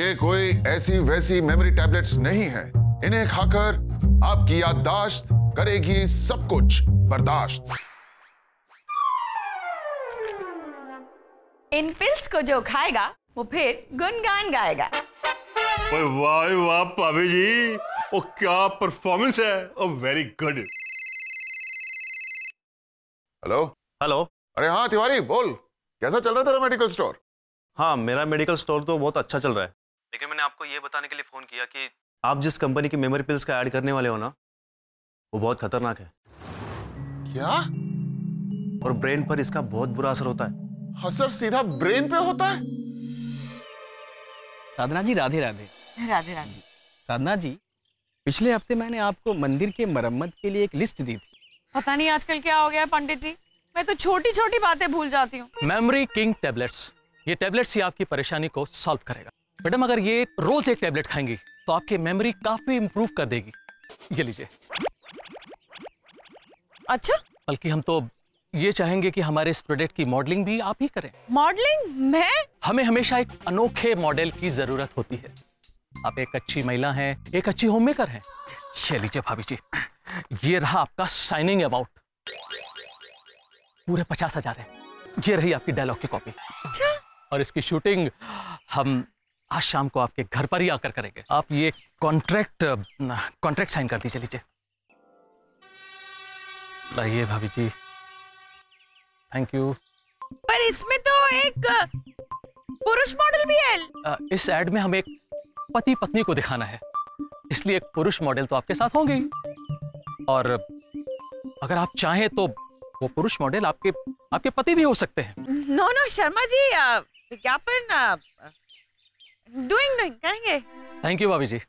ये कोई ऐसी वैसी मेमोरी टैबलेट्स नहीं है। इन्हें खाकर आपकी याददाश्त करेगी सब कुछ बर्दाश्त। इन पिल्स को जो खाएगा वो फिर गुनगान गाएगा। वाह वाह भाभी जी, ओ क्या परफॉर्मेंस है, oh very good. Hello hello. अरे हाँ तिवारी, बोल, कैसा चल रहा है तेरा मेडिकल स्टोर? हाँ, मेरा मेडिकल स्टोर तो बहुत अच्छा चल रहा है, लेकिन मैंने आपको ये बताने के लिए फोन किया कि आप जिस कंपनी की मेमोरी पिल्स का ऐड करने वाले हो ना, वो बहुत खतरनाक है। क्या? और ब्रेन पर इसका बहुत बुरा असर होता है। असर सीधा ब्रेन पे होता है? साधना जी राधे राधे। राधे राधे। साधना जी, पिछले हफ्ते मैंने आपको मंदिर के मरम्मत के लिए एक लिस्ट दी थी। पता नहीं आजकल क्या हो गया है पंडित जी, मैं तो छोटी छोटी बातें भूल जाती हूँ। मेमोरी किंग टैबलेट्स, ये टैबलेट्स ही आपकी परेशानी को सॉल्व करेगा। मैडम, अगर ये रोज एक टैबलेट खाएंगी तो आपकी मेमोरी काफी इंप्रूव कर देगी। ये लीजिए। अच्छा, बल्कि हम तो ये चाहेंगे कि हमारे इस प्रोडक्ट की मॉडलिंग भी आप ही करें। मॉडलिंग? मैं? हमें हमेशा एक अनोखे मॉडल की जरूरत होती है। आप एक अच्छी महिला हैं, एक अच्छी होम मेकर हैं। ये लीजिए भाभी जी, ये रहा आपका साइनिंग अबाउट, पूरे 50,000 है। ये रही आपकी डायलॉग की कॉपी। अच्छा। और इसकी शूटिंग हम आज शाम को आपके घर पर ही आकर करेंगे। आप ये कॉन्ट्रैक्ट साइन कर दीजिए। लीजिए। लाइए भाभी जी, थैंक यू। पर इसमें तो एक पुरुष मॉडल भी है। इस एड में हमें एक पति पत्नी को दिखाना है, इसलिए एक पुरुष मॉडल तो आपके साथ होंगे ही। और अगर आप चाहें तो वो पुरुष मॉडल आपके पति भी हो सकते हैं। नो शर्मा जी, विज्ञापन डूइंग करेंगे। थैंक यू भाभी जी।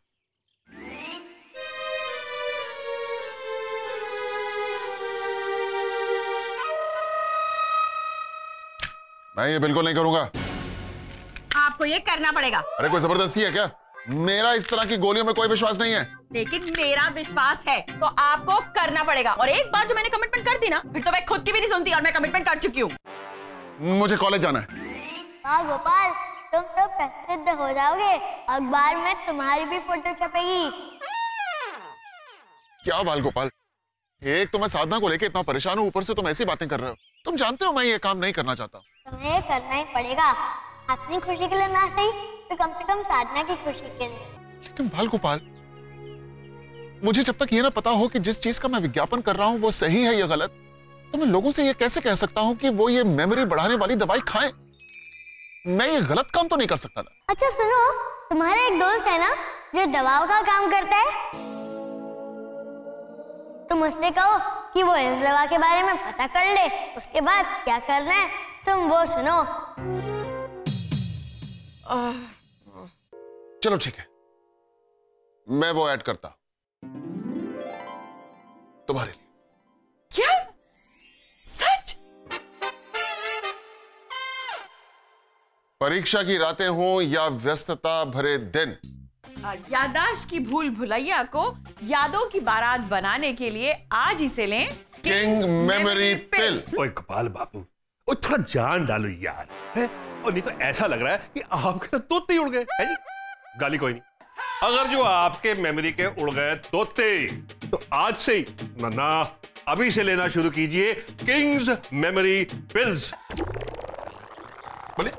मैं ये बिल्कुल नहीं करूंगा। आपको ये करना पड़ेगा। अरे कोई जबरदस्ती है क्या? मेरा इस तरह की गोलियों में कोई विश्वास नहीं है। लेकिन मेरा विश्वास है, तो आपको करना पड़ेगा। और एक बार जो मैंने कमिटमेंट कर दी ना, फिर तो मैं खुद की भी नहीं सुनती, और मैं कमिटमेंट कर चुकी हूँ। मुझे कॉलेज जाना है। वाह गोपाल, तुम तो प्रसिद्ध हो जाओगे, अखबार में तुम्हारी भी फोटो छपेगी। क्या बाल गोपाल, एक तो मैं साधना को लेके इतना परेशान हूँ, ऊपर से तुम ऐसी बातें कर रहे हो। तुम जानते हो मैं ये काम नहीं करना चाहता। तुम्हें ये करना ही पड़ेगा, अपनी खुशी के लिए ना सही तो कम से कम साधना की खुशी के लिए। लेकिन बाल गोपाल, मुझे जब तक ये ना पता हो कि जिस चीज का मैं विज्ञापन कर रहा हूँ वो सही है या गलत, तो मैं लोगों से ये कैसे कह सकता हूँ कि वो ये मेमोरी बढ़ाने वाली दवाई खाएं? मैं ये गलत काम तो नहीं कर सकता ना। अच्छा सुनो, तुम्हारा एक दोस्त है ना जो दवाओं का काम करता है, तुम उससे कहो कि वो इस दवा के बारे में पता कर ले, उसके बाद क्या करना है तुम वो सुनो। चलो ठीक है, मैं वो ऐड करता तुम्हारे लिए। क्या? सच? परीक्षा की रातें हों या व्यस्तता भरे दिन, याददाश्त की भूल भुलैया को यादों की बारात बनाने के लिए आज ही से लें किंग मेमोरी पिल। ओए गोपाल बाबू, ओ थोड़ा जान डालो यार, है? और नहीं तो ऐसा लग रहा है कि आपके तोते ही उड़ गए हैं जी। गाली कोई नहीं, अगर जो आपके मेमोरी के उड़ गए तोते, तो आज से ही ना अभी से लेना शुरू कीजिए किंग्स मेमोरी पिल्स। बोले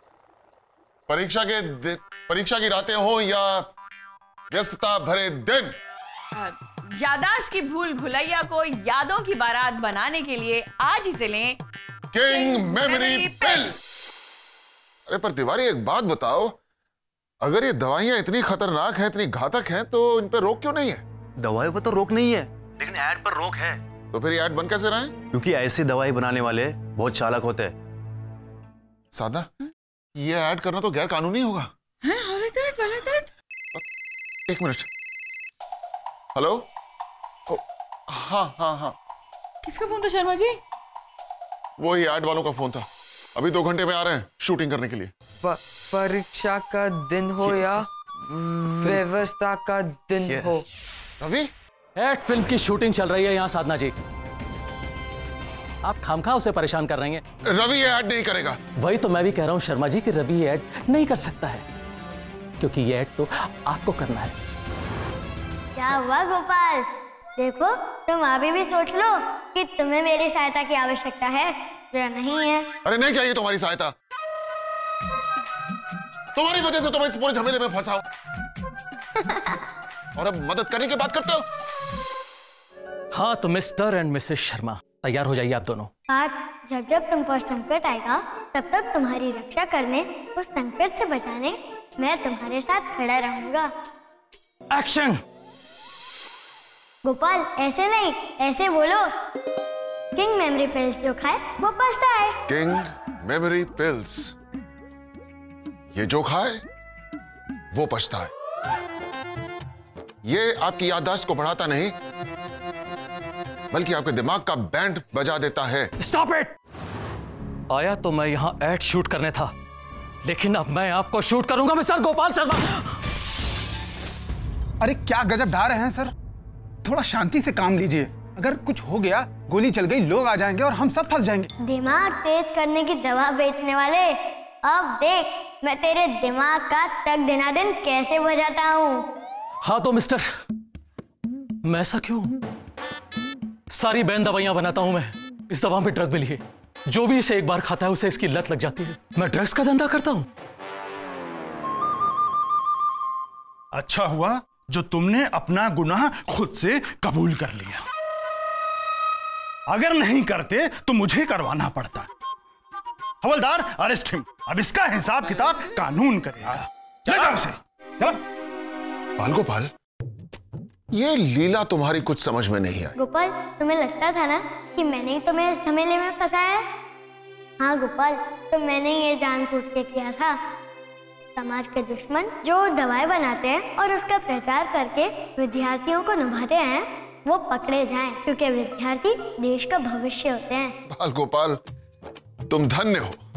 परीक्षा की रातें हों या व्यस्तता भरे दिन, याददाश्त की भूल भुलैया को यादों की बारात बनाने के लिए आज ही से लें किंग मेमोरी पिल। अरे पर तिवारी, एक बात बताओ, अगर ये दवाइयां इतनी खतरनाक हैं, इतनी घातक हैं, तो इन पर रोक क्यों नहीं है? दवाई पर तो रोक नहीं है, लेकिन ऐड पर रोक है। तो फिर ये ऐड बन कैसे रहे? क्योंकि ऐसी दवाई बनाने वाले बहुत चालाक होते हैं। सादा, ये ऐड करना तो गैर कानूनी होगा। एक मिनट। हेलो। हाँ। किसका फोन था शर्मा जी? वही ऐड वालों का फोन था। अभी 2 घंटे में आ रहे हैं शूटिंग करने के लिए। परीक्षा का दिन हो या व्यवस्था का दिन हो। रवि, एड फिल्म की शूटिंग चल रही है यहाँ साधना जी, आप खामखा उसे परेशान कर रही हैं। रवि ये ऐड नहीं करेगा। वही तो मैं भी कह रहा हूँ शर्मा जी कि रवि ये ऐड नहीं कर सकता है। क्योंकि ये ऐड तो आपको करना है। क्या हुआ गोपाल? देखो, तुम अभी भी सोच लो कि तुम्हें मेरी सहायता की आवश्यकता है या नहीं है। अरे नहीं चाहिए तुम्हारी सहायता। तुम्हारी वजह से तुम इस पूरे झमेले में फंसाओ और अब मदद करने की बात करते हो। हाँ तो मिस्टर एंड मिसेस शर्मा, तैयार हो जाइए आप दोनों। आज जब जब तुम पर संकट आएगा तब तक तुम्हारी रक्षा करने, उस संकट से बचाने मैं तुम्हारे साथ खड़ा रहूंगा। एक्शन। गोपाल ऐसे नहीं, ऐसे बोलो। किंग मेमोरी पिल्स जो खाए वो पछताए। किंग मेमोरी पिल्स, ये जो खाए वो पछताए। ये आपकी याददाश्त को बढ़ाता नहीं बल्कि आपके दिमाग का बैंड बजा देता है। Stop it. आया तो मैं यहां एड शूट करने था, लेकिन अब मैं आपको शूट करूंगा मिस्टर गोपाल शर्मा। अरे क्या गजब ढा रहे हैं सर, थोड़ा शांति से काम लीजिए। अगर कुछ हो गया, गोली चल गई, लोग आ जाएंगे और हम सब फंस जाएंगे। दिमाग तेज करने की दवा बेचने वाले, अब देख मैं तेरे दिमाग का तक दिना दिन कैसे बजाता हूँ। हाँ तो मिस्टर, मैं ऐसा क्यों? सारी बैन दवाइयां बनाता हूं मैं। इस दवा में ड्रग मिली है, जो भी इसे एक बार खाता है उसे इसकी लत लग जाती है। मैं ड्रग्स का धंधा करता हूं। अच्छा हुआ जो तुमने अपना गुनाह खुद से कबूल कर लिया। अगर नहीं करते तो मुझे करवाना पड़ता। हवलदार, अरेस्ट हिम। अब इसका हिसाब किताब कानून करेगा। ले जाओ उसे। बाल गोपाल, ये लीला तुम्हारी कुछ समझ में नहीं आई। गोपाल, तुम्हें लगता था ना कि मैंने ही तुम्हें इस झमेले में फंसाया है? हाँ गोपाल, तो मैंने ये जानबूझ के किया था। समाज के दुश्मन जो दवाएं बनाते हैं और उसका प्रचार करके विद्यार्थियों को लुभाते हैं, वो पकड़े जाएं, क्योंकि विद्यार्थी देश का भविष्य होते हैं। बाल गोपाल, तुम धन्य हो